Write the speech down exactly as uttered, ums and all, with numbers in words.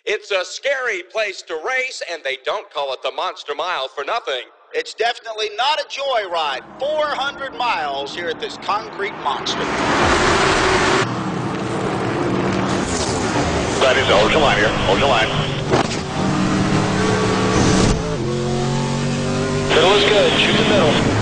It's a scary place to race, and they don't call it the Monster Mile for nothing. It's definitely not a joyride. four hundred miles here at this concrete monster. That is, hold your line here. Hold your line. Middle is good. Shoot the middle.